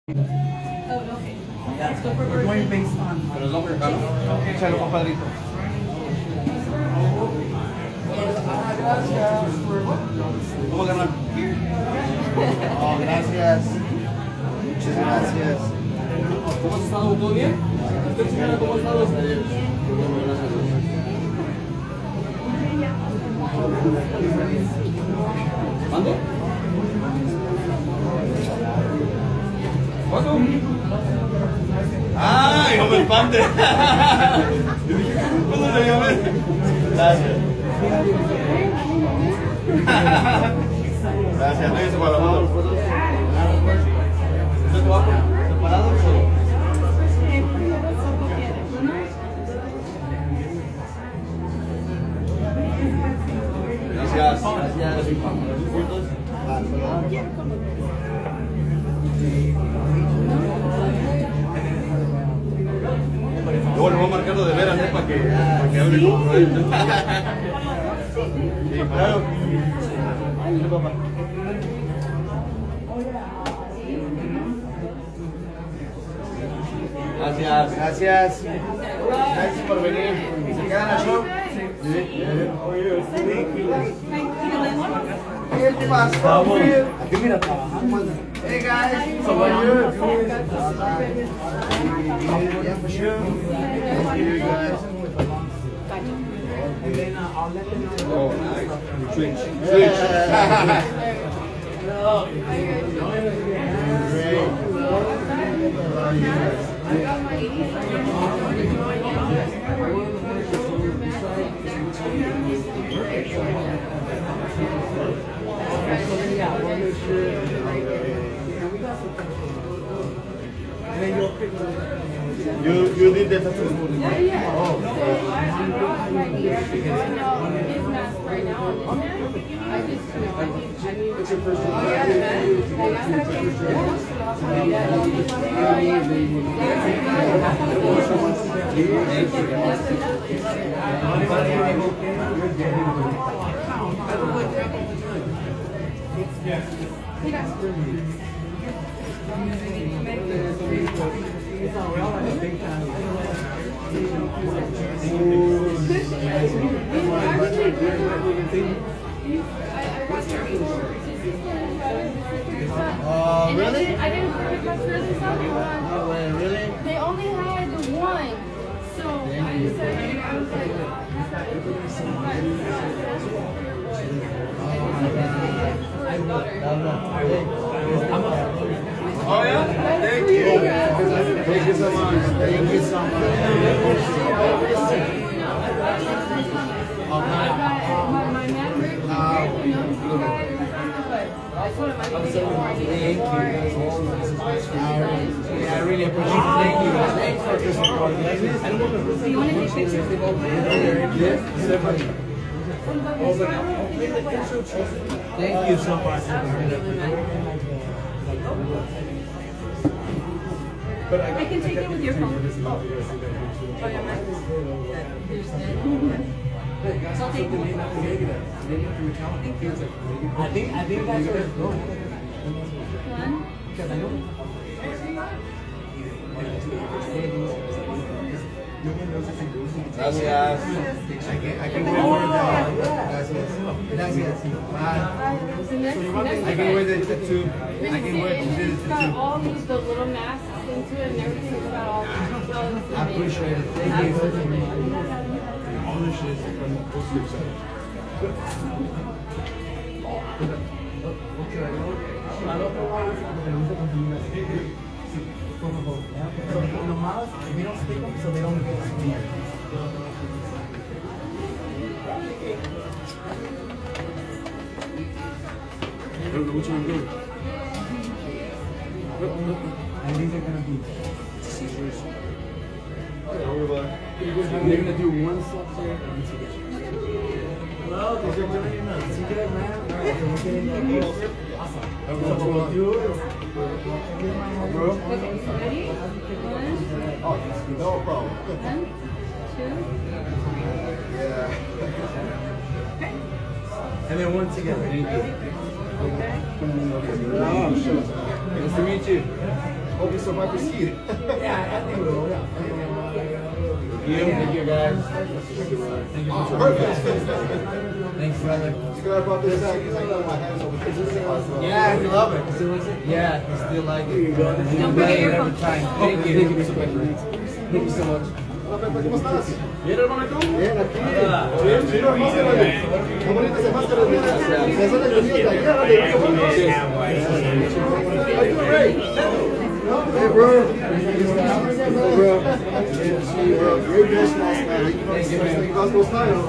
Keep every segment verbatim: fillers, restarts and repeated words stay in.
Oh, okay. Let's go for We're going based on. Pero es hombre, claro. Échalo, compadrito. Gracias. ¿Cómo ganar? Oh, gracias. Muchas gracias. ¿Cómo has estado? ¿Todo bien? ¿Usted, señora, cómo ha estado? ¿Mande? ¿Cuánto? ¡Ah! ¡Yo me espante! ¿Cómo le llamé? Gracias. Gracias, no hice para la foto. ¿Usted trabaja separado o solo? Gracias. Gracias. ¿Juntos? Luego le voy a marcar lo de veras, ¿eh? Para que, para que hable con él. Sí, claro. Gracias. Gracias. Gracias por venir. ¿Se quedan al show? ¿Qué pasa? Aquí mira, trabajando. Hey guys, how are you? Yeah, for sure. Thank you guys. And then uh, I'll let them know. Oh, nice. Switch. Switch. You you did the tattoo? Yeah, yeah. Oh. So I, I'm not right here. I'm going out his mask right now on his hand. I just, you know, I need, I need. It's your first time. Oh, yeah, man. Like, I'm gonna change the rules. Oh, really? I didn't request for this one. No way, really? They only had the one. So I said, I was like, Oh yeah? Thank you. Thank you so much. Thank you so much. my, my memory, you know, you guys, but I told him I need to get more, I need to get more. Yeah, I really appreciate it. Thank you. Thanks for this recording. So you want to take pictures? Thank you so much. I can take it with your phone. Oh, yeah, man. There's that. So I'll take it. Thank you. I think I think that's where it's going. One. Because I know. Gracias. I can, I can wear the gracias. Gracias. Bye. The next, next I can wear the tattoo. I can wear It's the got tattoo. all these, the little masks into it and everything. It's got all the I appreciate it. Thank you. All this shit is from the poster side. Nomás, we don't stick them so they don't get smeared. I don't know which one I'm doing. And these are gonna be Scissors. They're gonna do one soft here and one together. well, because you're doing it now. Secret, man. Alright, so we're getting that. Awesome. So what we'll do is Bro? Okay, so ready? One, Oh, no problem. one, two. Yeah. and then one together. Thank you. Oh, sure. Nice to meet you. Hope you survive this heat. Yeah, I think we will. Yeah. Thank you, guys. Oh, perfect. Thanks, brother. You forgot about this side. I got my hands over here. Yeah, we love it. Still is it? Yeah, we still like it. Here you go. Don't forget your phone. Thank you. Thank you, Mister Pepe. Thank you so much. Hola, Pepe, ¿cómo estás? ¿Bien, hermano, tú? Bien, aquí. Bien, sí, no, máscara. Qué bonita esa máscara. Me son las venidas de ayer, de Are you ready? Hey, bro. Hey, bro. Hey, bro. Great dress last night. Thank you, man. You gospel style.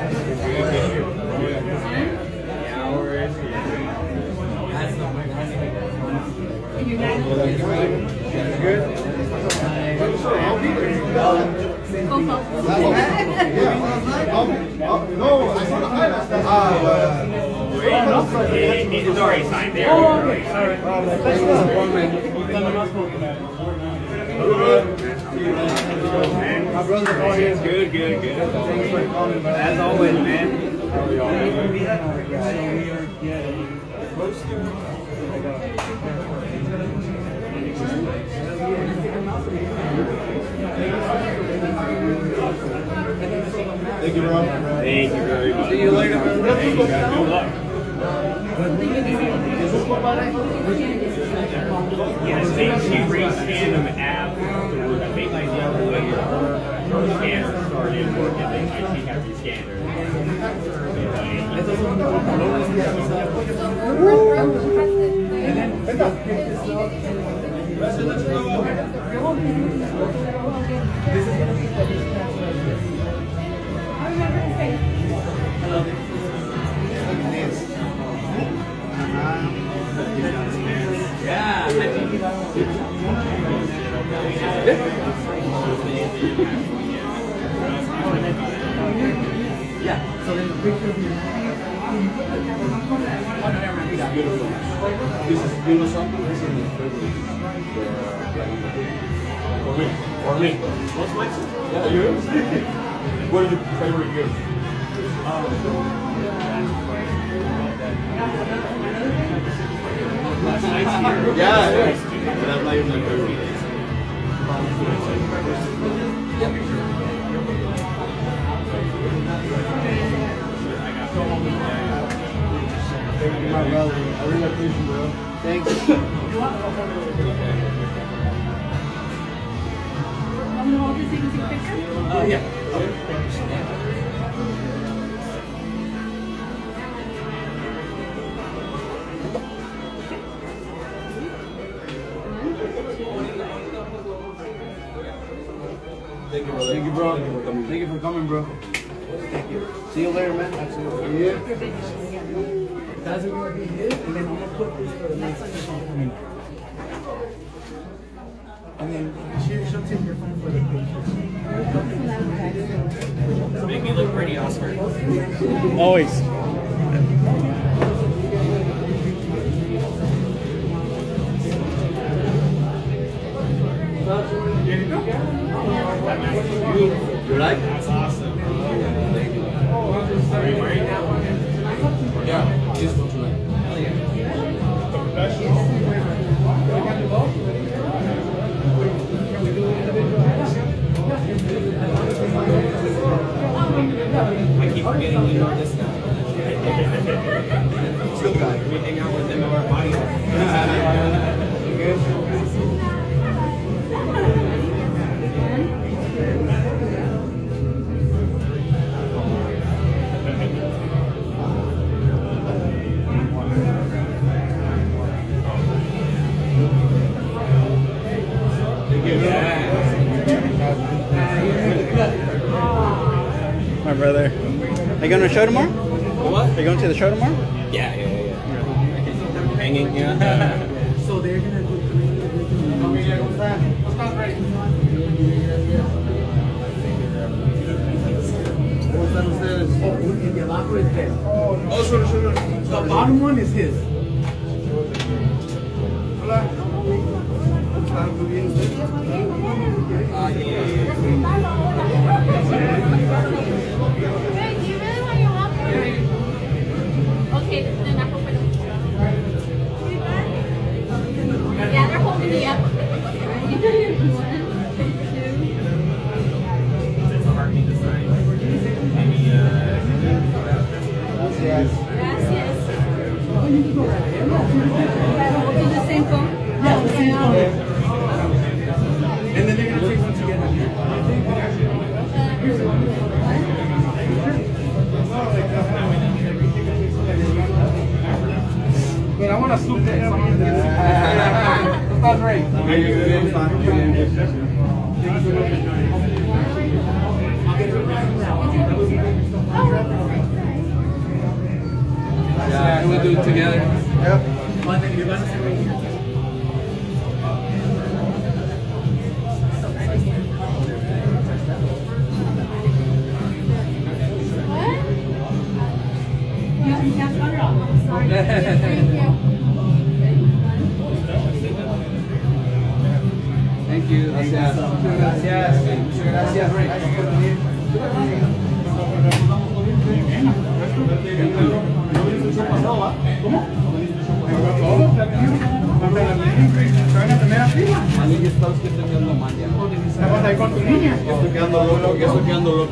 Good? I'll be there. No, I saw the highlights. Ah, well. It's already signed there. Oh, okay. All right. Uh, thanks a lot. My brother, how are you? Good, good, good. Thanks for calling, brother. As always, man. So we are getting close to. Thank you, bro. Thank you very much. See you later, brother. Thank you, guys. Good luck. Yes, they she re-scanned them afterwards. I think like the other way her scanner started working, then like she had rescanned her. Yeah, so then the picture of you. This is, you know something? This is the privilege. For me. For me. What's mine? Yeah, you? What is your favorite gift? Yeah, yeah. But I'm not even my favorite. Thank you, my brother. I really appreciate it, bro. Thanks. I'm gonna hold this so you can take a picture. Uh, yeah. Thank you, brother. Thank you, bro. Thank you for coming, bro. Thank you. See you later, man. Absolutely. Yeah. That's going to be his, and then I'm going to put this for the next one. And then she, she'll take your phone for the picture. Make me look pretty, Oscar. Always. You like? That's awesome. Thank you. Are you wearing that one? Yeah, this one tonight. Hell yeah. I keep forgetting you know this guy. Still guy. We hang out with him in our body. You good? My brother. Are you going to the show tomorrow? What? Are you going to the show tomorrow? Yeah, yeah, yeah. yeah. I'm hanging, yeah. So they're going to do Oh, and the locker is there. Oh, sure, sure, sure. The bottom one is his. Hola. ¿Están muy bien ustedes? Ah, yeah, yeah, yeah. Hey, do you really want your walker? Okay, then I hope I don't. Yeah, they're holding me up. It's a heartbeat design. Maybe, uh, Gracias. Gracias. We'll do the same phone? Yeah, the same phone. And then they're gonna take one together. But I want to swoop that. That's great. Yeah, we'll do it together. Yep. One thing you're gonna say right here. Sorry. Thank you. Thank you. Gracias. Muchas gracias. Muchas gracias. A mí ya está usted quedando mal ya. Estamos ahí con tu niña. Ya estoy quedando loco, ya estoy quedando loco.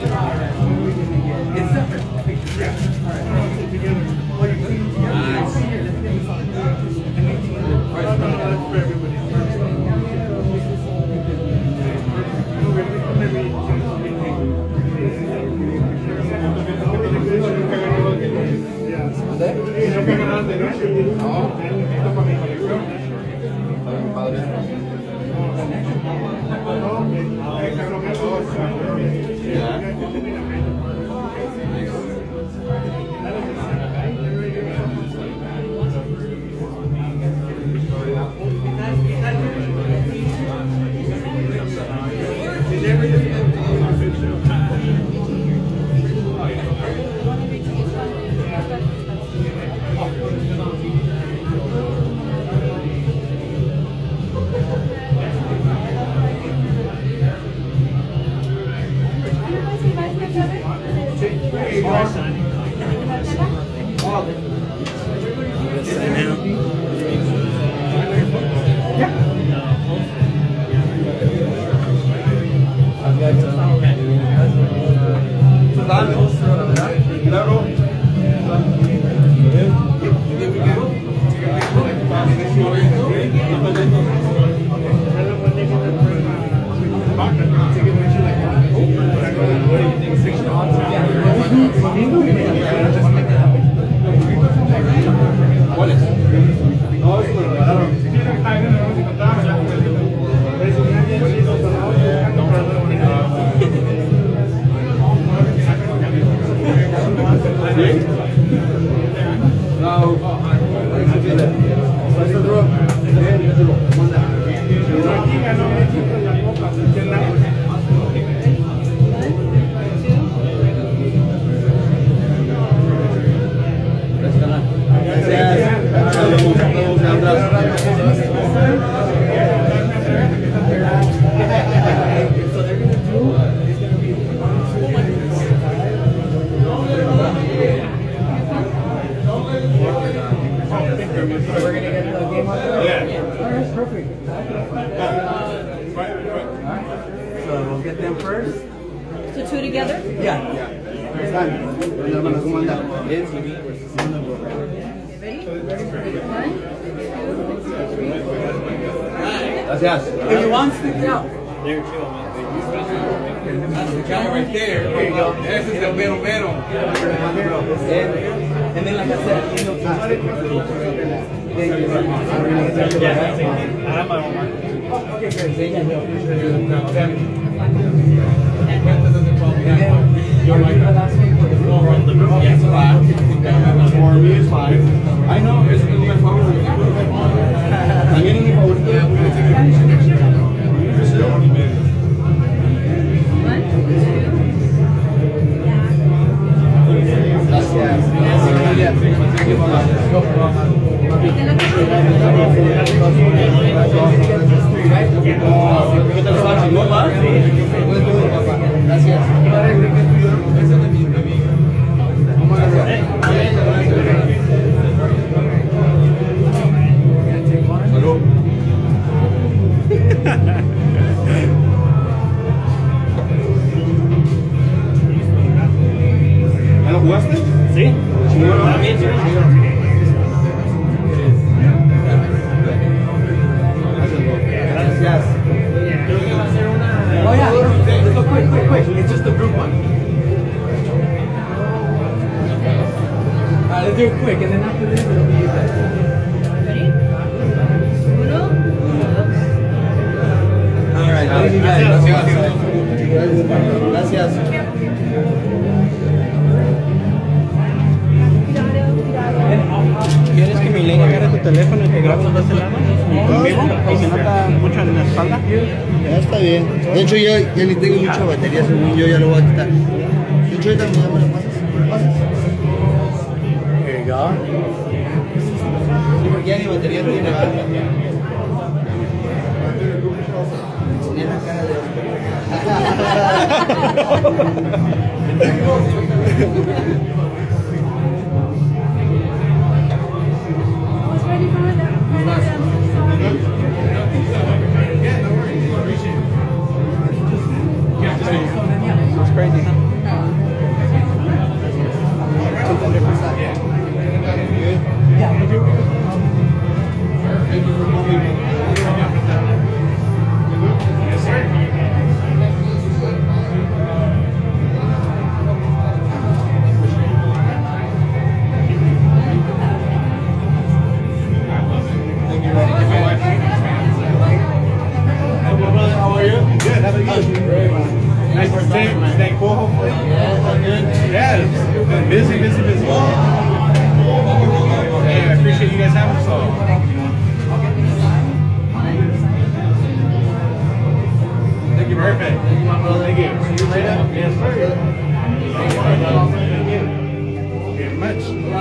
Gracias. If you want, stick it out. There you go, man. That's the guy right there. There you go. This is the mero mero. And then, like I said, you know, okay, great. You're right. Yes, five. For me, it's five. I know, it's my favorite. También es mi favorito. ¿Ya lo jugaste? Sí. También, sí. Gracias. Oh yeah, let's go quick, quick, quick. It's just the group one. Alright, let's do it quick, and then after this, it'll be you guys. Ready? Uno, dos. Alright, thank you guys. Gracias. ¿Quieres que mi ley agarre tu teléfono y te grabe los dos lados? ¿Conmigo? ¿Y se nota mucho en la espalda? Ya está bien. De hecho, yo ya ni tengo mucha batería, según yo ya lo voy a quitar. De hecho, ahorita me llamo las pasas. ¿Pasas? Here you go. Sí, porque ya ni batería tiene. Tenía la cara de Who's ready for that? It's crazy, huh? How are you? Good. How about you? Very well. Nice to stay, stay cool, hopefully. Yeah, it's been busy, busy, busy. Hey, I appreciate you guys having us all. Thank you, perfect. Thank you. See you later. Yes, sir. Thank you. Very much.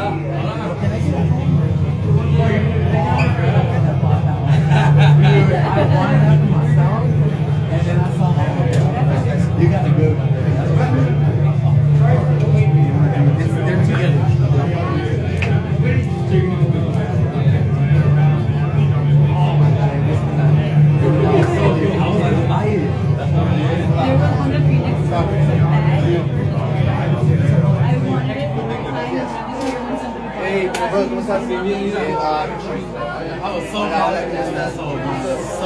You got to go. It's, they're together. There was one of Phoenix bag. I wanted it. I had this year when somebody bought Hey, it. bro, ¿cómo estás? Bienvenido. I was so mad at this. That's so, so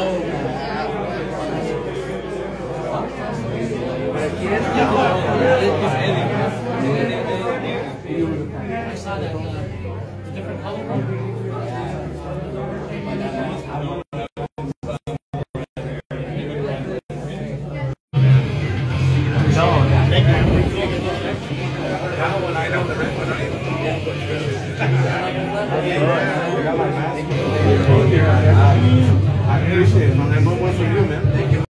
I appreciate it, man. One more for you, man. Thank you.